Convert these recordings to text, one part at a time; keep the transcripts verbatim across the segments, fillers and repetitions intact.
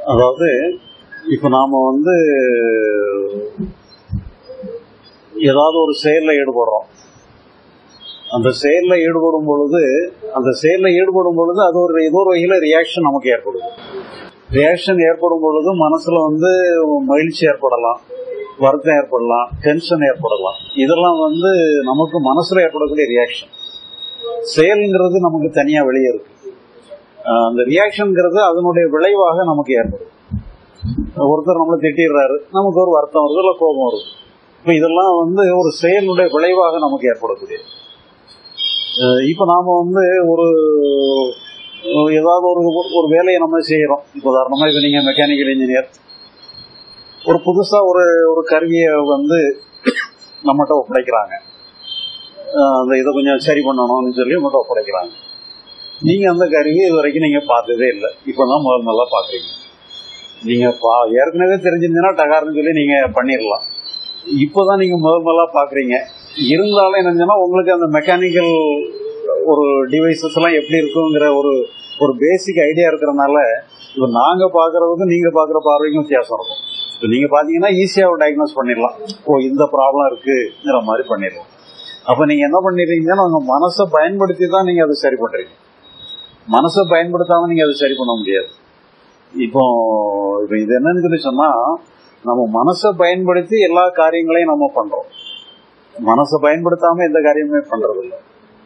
அதாவது இப்ப நாம வந்து ஏதாவது ஒரு செயல்ல ஈடுபடுறோம். அந்த செயல்ல ஈடுபடும் பொழுது அந்த செயல்ல ஈடுபடும் பொழுது அது ஒரு ஏதோ ஒரு வகையில ரியாக்ஷன் நமக்கு ஏற்படுது. ரியாக்ஷன் ஏற்படும் பொழுது மனசுல வந்து மகிழ்ச்சி ஏற்படலாம், வருத்தம் ஏற்படலாம், டென்ஷன் ஏற்படலாம். இதெல்லாம் வந்து நமக்கு மனசுல ஏற்படக்கூடிய ரியாக்ஷன். செயல்ங்கிறது நமக்கு தனியா வெளியே இருக்கு. அந்த ரியாக்ஷன்ங்கிறது அதனுடைய விளைவாக நமக்கு ஏற்படும். ஒருத்தர் நம்மளை திட்டிடுறாரு, நமக்கு ஒரு வருத்தம் வருது, இல்லை கோபம் வருது. இப்ப இதெல்லாம் வந்து ஒரு செயலுடைய விளைவாக நமக்கு ஏற்படக்கூடியது. இப்ப நாம வந்து ஒரு ஏதாவது ஒரு ஒரு வேலையை நம்ம செய்யறோம். இப்ப உதாரணமா இப்ப நீங்க மெக்கானிக்கல் இன்ஜினியர், ஒரு புதுசா ஒரு ஒரு கருவியை வந்து நம்மகிட்ட ஒப்படைக்கிறாங்க. அந்த இதை கொஞ்சம் சரி பண்ணணும்னு சொல்லி நம்மகிட்ட ஒப்படைக்கிறாங்க. நீங்க அந்த கருவி இது வரைக்கும் நீங்க பார்த்ததே இல்லை, இப்பதான் முதல் முதல்ல பாக்குறீங்க. நீங்க ஏற்கனவே தெரிஞ்சிருந்தீங்கன்னா டகார்னு சொல்லி நீங்க பண்ணிடலாம். இப்பதான் நீங்க முதல் முதலா பாக்குறீங்க. இருந்தாலும் என்னன்னா உங்களுக்கு அந்த மெக்கானிக்கல் ஒரு டிவைசஸ் எல்லாம் எப்படி இருக்குங்கிற ஒரு ஒரு பேசிக் ஐடியா இருக்கிறதுனால இப்ப நாங்க பாக்குறதுக்கும் நீங்க பாக்குற பார்வைக்கும் வித்தியாசம் இருக்கும். இப்ப நீங்க பாத்தீங்கன்னா ஈஸியா டயக்னோஸ் பண்ணிடலாம். ஓ, இந்த ப்ராப்ளம் இருக்குங்கிற மாதிரி பண்ணிடலாம். அப்ப நீங்க என்ன பண்ணிடுறீங்கன்னா உங்க மனசை பயன்படுத்தி தான் நீங்க அதை சரி பண்றீங்க. மனசை பயன்படுத்தாம நீங்க அதை சரி பண்ண முடியாது. இப்போ இப்ப இது என்னன்னு சொல்லி சொன்னா, நம்ம மனசை பயன்படுத்தி எல்லா காரியங்களையும் நம்ம பண்றோம். மனசை பயன்படுத்தாம எந்த காரியமே பண்றது இல்லை.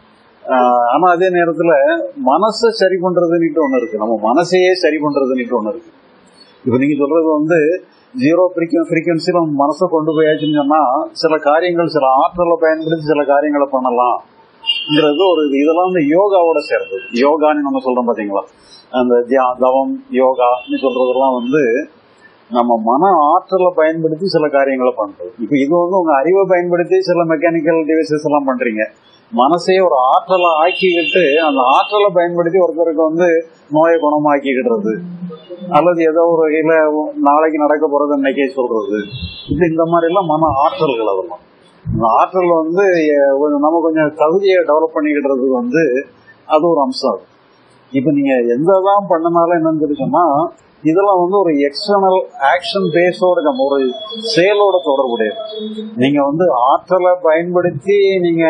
ஆனா அதே நேரத்துல மனசை சரி பண்றதுன்னுட்டு ஒண்ணு இருக்கு, நம்ம மனசையே சரி பண்றதுன்னுட்டு ஒண்ணு இருக்கு. இப்ப நீங்க சொல்றது வந்து ஜீரோ ஃப்ரீக்வன்சி நம்ம மனசை கொண்டு போயாச்சுன்னு சொன்னா சில காரியங்கள் சில ஆற்றலை பயன்படுத்தி சில காரியங்களை பண்ணலாம். ஒரு இதெல்லாம் வந்து யோகாவோட சேர்ந்தது. யோகான்னு நம்ம சொல்றோம் பாத்தீங்களா, அந்த தவம் யோகான்னு சொல்றதெல்லாம் வந்து நம்ம மன ஆற்றலை பயன்படுத்தி சில காரியங்களை பண்றது. இப்ப இது வந்து உங்க அறிவை பயன்படுத்தி சில மெக்கானிக்கல் டிவைசஸ் எல்லாம் பண்றீங்க. மனசையே ஒரு ஆற்றலை ஆக்கிக்கிட்டு அந்த ஆற்றலை பயன்படுத்தி ஒருத்தருக்கு வந்து நோயை குணமாக்கிக்கிடுறது, அல்லது ஏதோ ஒரு வகையில நாளைக்கு நடக்க போறது இன்னைக்கே சொல்றது. இது இந்த மாதிரி எல்லாம் மன ஆற்றல்கள். அதெல்லாம் இந்த ஆற்றல் வந்து நம்ம கொஞ்சம் தகுதியை டெவலப் பண்ணிக்கிட்டதுக்கு வந்து அது ஒரு அம்சம். இப்ப நீங்க எந்ததான் பண்ணனாலும் என்னன்னு தெரியுமா, இதெல்லாம் வந்து ஒரு எக்ஸ்டர்னல் ஆக்ஷன் பேஸோட நம்ம ஒரு செயலோட தொடர்புடையது. நீங்க வந்து ஆற்றலை பயன்படுத்தி நீங்க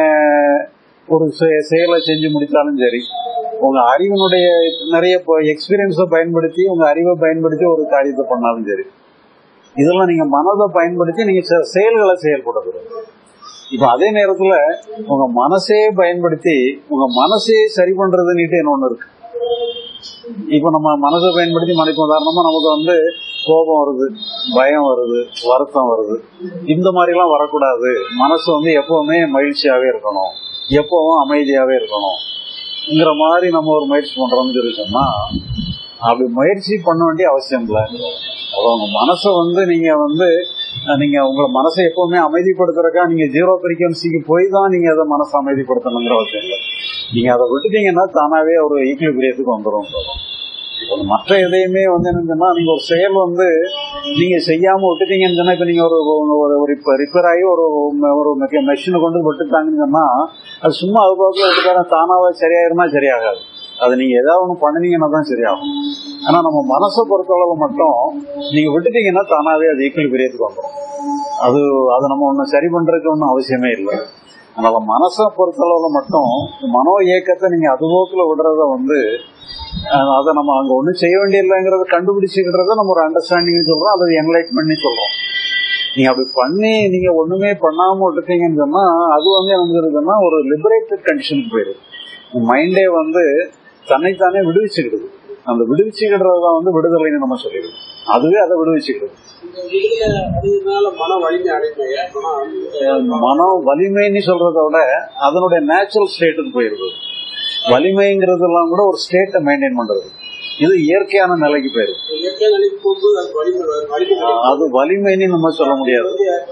ஒரு செயலை செஞ்சு முடித்தாலும் சரி, உங்க அறிவினுடைய நிறைய எக்ஸ்பீரியன்ஸை பயன்படுத்தி உங்க அறிவை பயன்படுத்தி ஒரு காரியத்தை பண்ணாலும் சரி, இதெல்லாம் நீங்க மனதை பயன்படுத்தி நீங்க செயல்களை செயல்படுறது. இப்ப அதே நேரத்துல உங்க மனசையே பயன்படுத்தி உங்க மனசையே சரி பண்றதுன்னுட்டு என்ன ஒண்ணு இருக்கு. இப்ப நம்ம மனசை பயன்படுத்தி மனைக்கு உதாரணமா நமக்கு வந்து கோபம் வருது, பயம் வருது, வருத்தம் வருது. இந்த மாதிரி எல்லாம் வரக்கூடாது. மனசு வந்து எப்பவுமே மகிழ்ச்சியாவே இருக்கணும், எப்பவும் அமைதியாவே இருக்கணும்ங்கிற மாதிரி நம்ம ஒரு முயற்சி பண்றோம்னு சொல்லி சொன்னா அப்படி முயற்சி பண்ண வேண்டிய அவசியம் இல்லை. உங்க மனசை வந்து நீங்க வந்து நீங்க உங்களை மனசை எப்பவுமே அமைதிப்படுத்துறக்கா நீங்க ஜீரோ ஃப்ரீக்வன்சிக்கு போய் தான் நீங்க அதை மனசை அமைதிப்படுத்தணுங்கிற அவசியம் இல்லை. நீங்க அதை விட்டுட்டீங்கன்னா தானாவே ஒரு ஈக்குலிபிரியத்துக்கு வந்துடும். மற்ற எதையுமே வந்து என்னன்னா நீங்க ஒரு செயல் வந்து நீங்க செய்யாம விட்டுட்டீங்கன்னு சொன்னா, இப்ப நீங்க ஒரு ரிப்பேர் ஆகி ஒரு ஒரு மெஷினை கொண்டு விட்டுட்டாங்கன்னு சொன்னா அது சும்மா அது பார்க்க விட்டுட்டாரா தானாவே சரியாயிருமா? சரியாகாது. அது நீங்க ஏதாவது ஒண்ணு பண்ணினீங்கன்னா தான் சரியாகும். ஆனா நம்ம மனசை பொறுத்தளவு மட்டும் நீங்க விட்டுட்டீங்கன்னா தானாவே அது ஈக்குலிபிரியத்துக்கு வந்துடும். அது அதை நம்ம ஒண்ணு சரி பண்றதுக்கு ஒன்றும் அவசியமே இல்லை. அதனால மனசை பொறுத்தளவுல மட்டும் மனோ இயக்கத்தை நீங்க அதுபோக்குல விடுறத வந்து அதை நம்ம அங்க ஒண்ணும் செய்ய வேண்டியதில்லைங்கிறத கண்டுபிடிச்சுக்கிறத நம்ம ஒரு அண்டர்ஸ்டாண்டிங் சொல்றோம், அது என்லைட்மெண்ட் சொல்றோம். நீங்க அப்படி பண்ணி நீங்க ஒண்ணுமே பண்ணாம விட்டுட்டீங்கன்னு சொன்னா அது வந்து எனக்கு இருக்குன்னா ஒரு லிபரேட்டட் கண்டிஷனுக்கு போயிடுது. மைண்டே வந்து தன்னைத்தானே விடுவிச்சுக்கிடுது. அந்த விடுவிச்சுக்கிடுறதுதான் வந்து விடுதலைன்னு நம்ம சொல்லிடுது. அதுவே அதை விடுவிச்சுக்கிடுது. மன வலிமைன்னு சொல்றத விட அதனுடைய நேச்சுரல் ஸ்டேட்டுக்கு போயிருது. வலிமைங்கிறது எல்லாம் கூட ஒரு ஸ்டேட்டை மெயின்டைன் பண்றது. இது இயற்கையான நிலைக்கு போயிருக்கு. அது வலிமைன்னு நம்ம சொல்ல முடியாது.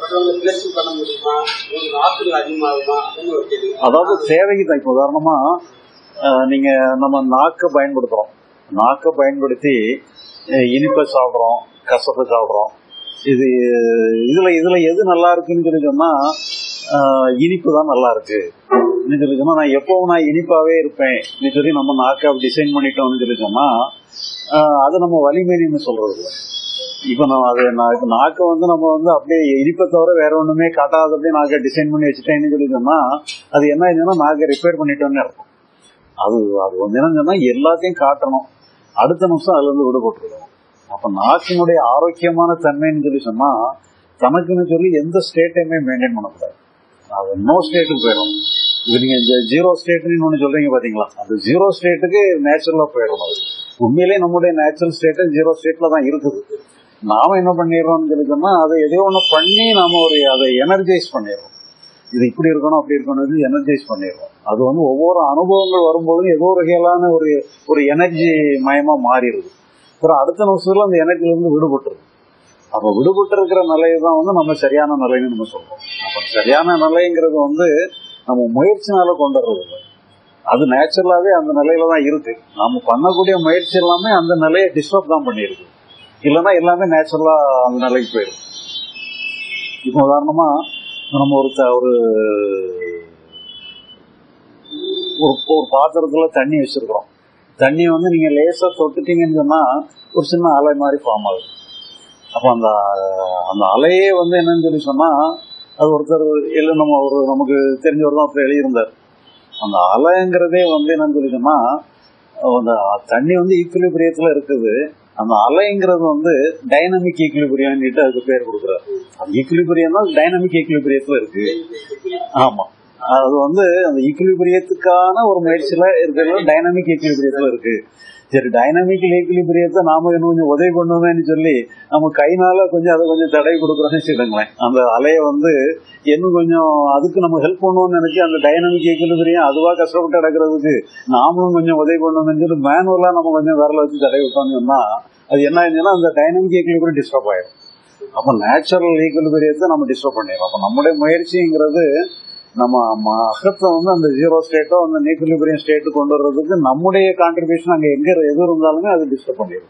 அதாவது தேவைக்கு தான். இப்ப உதாரணமா நீங்க நம்ம நாக்கை பயன்படுத்துறோம். நாக்கை பயன்படுத்தி இனிப்பை சாப்பிட்றோம், கசப்பை சாப்பிட்றோம். இது இதுல இதுல எது நல்லா இருக்குன்னு சொல்லி சொன்னா இனிப்பு தான் நல்லா இருக்கு சொல்லி சொன்னா நான் எப்பவும் நான் இனிப்பாவே இருப்பேன் சொல்லி நம்ம நாக்கை டிசைன் பண்ணிட்டோம்னு சொல்லி சொன்னா அது நம்ம வலிமைன்னு சொல்றது இல்லை. இப்போ நம்ம அது நாக்கை வந்து நம்ம வந்து அப்படியே இனிப்பை தவிர வேற ஒண்ணுமே காட்டாத அப்படியே நாக்கை டிசைன் பண்ணி வச்சுட்டேன்னு சொல்லி சொன்னா அது என்ன ஆயிடுச்சுன்னா நாக்கை ரிப்பேர் பண்ணிட்டோன்னு இருக்கும். அது அது வந்து என்ன சொன்னா எல்லாத்தையும் காட்டணும், அடுத்த நிமிஷம் அதுல இருந்து விடுபட்டுருக்கணும். அப்ப நாக்கினுடைய ஆரோக்கியமான தன்மைன்னு சொல்லி சொன்னா தனக்குன்னு சொல்லி எந்த ஸ்டேட்டையுமே மெயின்டைன் பண்ணக்கூடாது. அது நோ ஸ்டேட்டுக்கு போயிடும். இது நீங்க இந்த ஜீரோ ஸ்டேட்னு ஒண்ணு சொல்றீங்க பாத்தீங்களா, அந்த ஜீரோ ஸ்டேட்டுக்கு நேச்சுரலா போயிடும். அது உண்மையிலேயே நம்முடைய நேச்சுரல் ஸ்டேட் ஜீரோ ஸ்டேட்ல தான் இருக்குது. நாம என்ன பண்ணிடுறோம்னு சொல்லி சொன்னா அதை எதையோ ஒண்ணு பண்ணி நாம ஒரு அதை எனர்ஜைஸ் பண்ணிடுறோம். இது இப்படி இருக்கணும் அப்படி இருக்கணும் எனர்ஜைஸ் பண்ணிடுறோம். அது வந்து ஒவ்வொரு அனுபவங்கள் வரும்போது ஏதோ ஒரு வகையிலான ஒரு ஒரு எனர்ஜி மயமா மாறிடுது. அப்புறம் அடுத்த நிமிஷத்துல அந்த எனர்ஜில இருந்து விடுபட்டுருது. அப்ப விடுபட்டு இருக்கிற நிலையை தான் வந்து நம்ம சரியான நிலைன்னு நம்ம சொல்றோம். அப்ப சரியான நிலைங்கிறது வந்து நம்ம முயற்சினால கொண்டு வர்றது இல்லை, அது நேச்சுரலாவே அந்த நிலையில தான் இருக்கு. நம்ம பண்ணக்கூடிய முயற்சி எல்லாமே அந்த நிலையை டிஸ்டர்ப் தான் பண்ணிருக்கு, இல்லைன்னா எல்லாமே நேச்சுரலா அந்த நிலைக்கு போயிடும். இப்போ உதாரணமா நம்ம ஒரு ஒரு ஒரு பாத்திரத்துல தண்ணி வச்சிருக்கிறோம். தண்ணி வந்து நீங்க லேசா தொட்டுட்டீங்கன்னு சொன்னா ஒரு சின்ன அலை மாதிரி ஃபார்ம் ஆகுது. அப்ப அந்த அந்த அலையே வந்து என்னன்னு சொல்லி சொன்னா அது ஒருத்தர் இல்லை நம்ம ஒரு நமக்கு தெரிஞ்சவர் தான் ஒருத்தர் எழுதியிருந்தார். அந்த அலைங்கிறதே வந்து என்னன்னு சொல்லி சொன்னா அந்த தண்ணி வந்து ஈக்குலிபிரியத்துல இருக்குது, அந்த அலைங்கிறது வந்து டைனமிக் ஈக்குலிபிரியம்னு அதுக்கு பேர் கொடுக்குறாரு. அந்த ஈக்குலிபிரியம் தான் டைனமிக் ஈக்குலிபிரியத்துல இருக்கு. ஆமா, அது வந்து அந்த ஈக்குலிபிரியத்துக்கான ஒரு முயற்சியில இருக்கிறது டைனமிக் ஈக்குலிபிரியத்துல இருக்கு. சரி, டைனமிக் ஈக்குலிபிரியத்தை நாம இன்னும் கொஞ்சம் உதவி பண்ணுவோமேன்னு சொல்லி நம்ம கைனால கொஞ்சம் அதை கொஞ்சம் தடவி கொடுக்குறோம்னு வச்சுக்கோங்களேன். அந்த அலையை வந்து இன்னும் கொஞ்சம் அதுக்கு நம்ம ஹெல்ப் பண்ணுவோம்னு நினைச்சு அந்த டைனமிக் ஈக்குலிபிரியம் அதுவா கஷ்டப்பட்டு நடக்கிறதுக்கு நாமளும் கொஞ்சம் உதவி பண்ணுவோம்னு சொல்லி மேனுவலா நம்ம கொஞ்சம் விரல வச்சு தடவி விட்டோம்னு சொன்னா அது என்ன ஆயிடுச்சுன்னா அந்த டைனமிக் ஈக்குலிபிரியம் டிஸ்டர்ப் ஆயிடும். அப்ப நேச்சுரல் ஈக்குலிபிரியத்தை நம்ம டிஸ்டர்ப் பண்ணிடுறோம். அப்ப நம்முடைய முயற்சிங்கிறது நம்ம அகத்தை வந்து அந்த ஜீரோ ஸ்டேட்டோ அந்த ஈக்குலிபிரியம் ஸ்டேட்டு கொண்டு வர்றதுக்கு நம்முடைய கான்ட்ரிபியூஷன் அங்க எங்க எது இருந்தாலுமே அது டிஸ்டர்ப் பண்ணிடும்.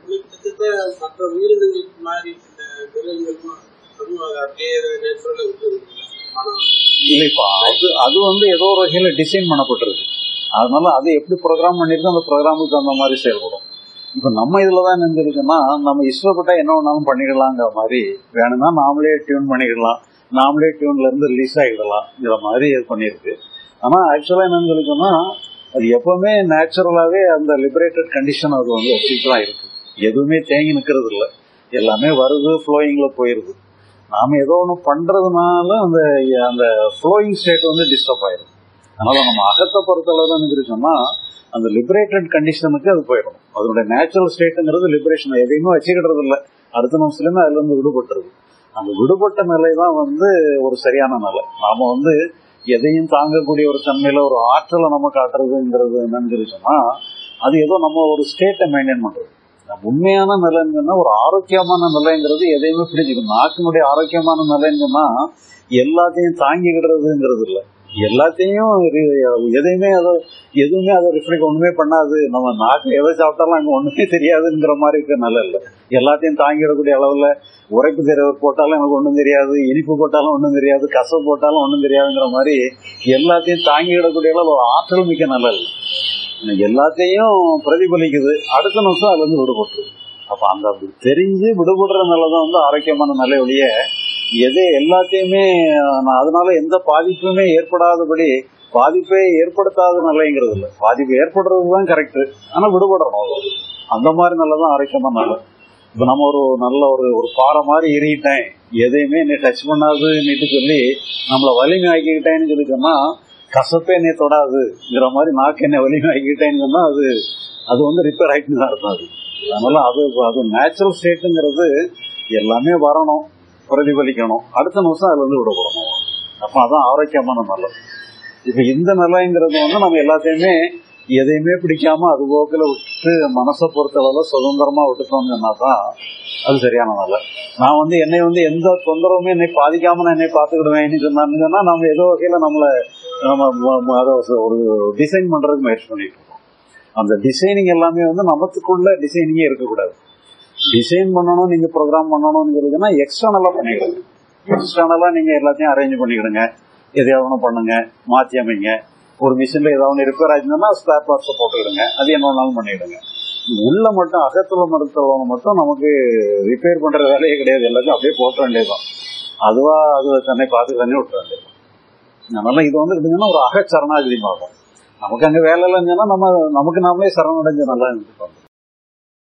இல்ல இப்ப அது அது வந்து ஏதோ ஒரு வகையில டிசைன் பண்ணப்பட்டிருக்கு. அதனால அது எப்படி ப்ரோக்ராம் பண்ணிருக்கு அந்த ப்ரோக்ராமுக்கு அந்த மாதிரி செயல்படும். இப்ப நம்ம இதுலதான் என்ன தெரியுதுன்னா நம்ம இஷ்டப்பட்டா என்ன வேணாலும் பண்ணிடலாங்கிற மாதிரி, வேணும்னா நாமளே டியூன் பண்ணிக்கலாம், நாமளே டியூன்ல இருந்து ரிலீஸ் ஆகிடலாம்ங்கிற மாதிரி இது பண்ணிருக்கு. ஆனா ஆக்சுவலா என்னன்னு சொல்லிச்சோம்னா அது எப்பவுமே நேச்சுரலாவே அந்த லிபரேட்டட் கண்டிஷன் அது வந்து வச்சுட்டு தான் இருக்கு. எதுவுமே தேங்கி நிக்கிறது இல்லை, எல்லாமே வருது, ஃப்ளோயிங்ல போயிருது. நாம ஏதோ ஒண்ணு பண்றதுனால அந்த அந்த ஃப்ளோயிங் ஸ்டேட் வந்து டிஸ்டர்ப் ஆயிடும். அதனால நம்ம அகத்தை பொறுத்தளவு என்ன சொன்னா அந்த லிபரேட்டட் கண்டிஷனுக்கு அது போயிடும். அதனுடைய நேச்சுரல் ஸ்டேட்டுங்கிறது லிபரேஷன், எதையுமே வச்சுக்கிடுறது இல்லை, அடுத்த நிமிஷத்துலேருந்து அதுல இருந்து விடுபட்டுருது. அந்த விடுபட்ட நிலை தான் வந்து ஒரு சரியான நிலை. நாம வந்து எதையும் தாங்கக்கூடிய ஒரு தன்மையில ஒரு ஆற்றலை நம்ம காட்டுறதுங்கிறது என்னன்னு சொல்லி சொன்னா அது ஏதோ நம்ம ஒரு ஸ்டேட்டை மெயின்டைன் பண்றது. உண்மையான நிலைன்னா ஒரு ஆரோக்கியமான நிலைங்கிறது எதையுமே பிடிச்சிக்கணும். நாட்டினுடைய ஆரோக்கியமான நிலைன்னா எல்லாத்தையும் தாங்கிக்கிடுறதுங்கிறது இல்லை, எல்லாத்தையும் எதையுமே அதை எதுவுமே அதை ரிஃப்ளெக்ட் ஒண்ணுமே பண்ணாது. நம்ம நாக்கு எதை சாப்பிட்டாலும் அங்கே ஒண்ணுமே தெரியாதுங்கிற மாதிரி இருக்க நல்ல இல்லை. எல்லாத்தையும் தாங்கிடக்கூடிய அளவுல உரைப்பு தெரியாது போட்டாலும் எனக்கு ஒன்றும் தெரியாது, இனிப்பு போட்டாலும் ஒன்றும் தெரியாது, கசப்பு போட்டாலும் ஒன்றும் தெரியாதுங்கிற மாதிரி எல்லாத்தையும் தாங்கிடக்கூடிய அளவு ஒரு ஆற்றல் மிக்க நல்ல இல்லை. எல்லாத்தையும் பிரதிபலிக்குது, அடுத்த நிமிஷம் அதுல இருந்து விடுபட்டுருது. அப்ப அந்த தெரிஞ்சு விடுபடுற நிலைதான் வந்து ஆரோக்கியமான நிலை ஒழிய எதே எல்லாத்தையுமே அதனால எந்த பாதிப்புமே ஏற்படாதபடி பாதிப்பே ஏற்படுத்தாத நிலைங்கிறது இல்லை. பாதிப்பு ஏற்படுறதுதான் கரெக்ட், ஆனா விடுபடுறோம். அந்த மாதிரி நல்லதான் ஆரோக்கியமான நல்ல. இப்ப நம்ம ஒரு நல்ல ஒரு ஒரு பாறை மாதிரி ஏறிக்கிட்டேன், எதையுமே என்னை டச் பண்ணாதுன்னு சொல்லி நம்மளை வலிமை ஆக்கிக்கிட்டேன்னு சொல்லி சொன்னா கசப்பே என்னை தொடாதுங்கிற மாதிரி நாக்கு என்ன வலிமை ஆக்கிக்கிட்டேன்னு சொன்னா அது அது வந்து ரிப்பேர் ஆகிட்டு தான் இருக்கும். அது அதனால அது அது நேச்சுரல் ஸ்டேட்டுங்கிறது எல்லாமே வரணும், பிரதிபலிக்கணும், அடுத்த நிமிஷம் அதுல இருந்து விடப்படணும். அப்ப அதான் ஆரோக்கியமான நல்லது. இப்ப இந்த நிலைங்கிறது வந்து நம்ம எல்லாத்தையுமே எதையுமே பிடிக்காம அது போக்கில விட்டு மனசை பொறுத்தளவுல சுதந்திரமா விட்டுட்டோம்னு சொன்னாதான் அது சரியான நல்ல. நான் வந்து என்னை வந்து எந்த தொந்தரவுமே என்னை பாதிக்காம நான் என்னை பார்த்துக்கிடுவேன் சொன்னான்னு சொன்னா நம்ம ஏதோ வகையில நம்மளை நம்ம அதை ஒரு டிசைன் பண்றதுக்கு முயற்சி பண்ணிட்டு இருக்கோம். அந்த டிசைனிங் எல்லாமே வந்து நமக்குள்ள டிசைனிங்கே இருக்கக்கூடாது. டிசைன் பண்ணணும், நீங்க ப்ரோக்ராம் பண்ணணும்னு சொல்லிங்கன்னா எக்ஸ்டர்னலா பண்ணிக்கிடுங்க. எக்ஸ்டர்னலா நீங்க எல்லாத்தையும் அரேஞ்ச் பண்ணிக்கிடுங்க, எதையாவது பண்ணுங்க, மாற்றி அமைங்க. ஒரு மிஷின்ல ஏதாவது ரிப்பேர் ஆச்சுன்னா ஸ்பேர் பார்ட்ஸை போட்டுக்கிடுங்க, அது என்ன வேணாலும் பண்ணிவிடுங்க. உள்ள மட்டும் அகத்துல மருத்துவம் மட்டும் நமக்கு ரிப்பேர் பண்ற வேலையே கிடையாது, எல்லாத்தையும் அப்படியே போட்ட வேண்டியதுதான். அதுவா அது தன்னை பார்த்து தண்ணி விட்டுற வேண்டியது. அதனால இது வந்து இருந்தீங்கன்னா ஒரு அக சரணாகதி மாறும். நமக்கு அங்க வேலை இல்லைன்னு சொன்னா நம்ம நமக்கு நாமளே சரணடைஞ்சு நல்லா இருந்துட்டோம்.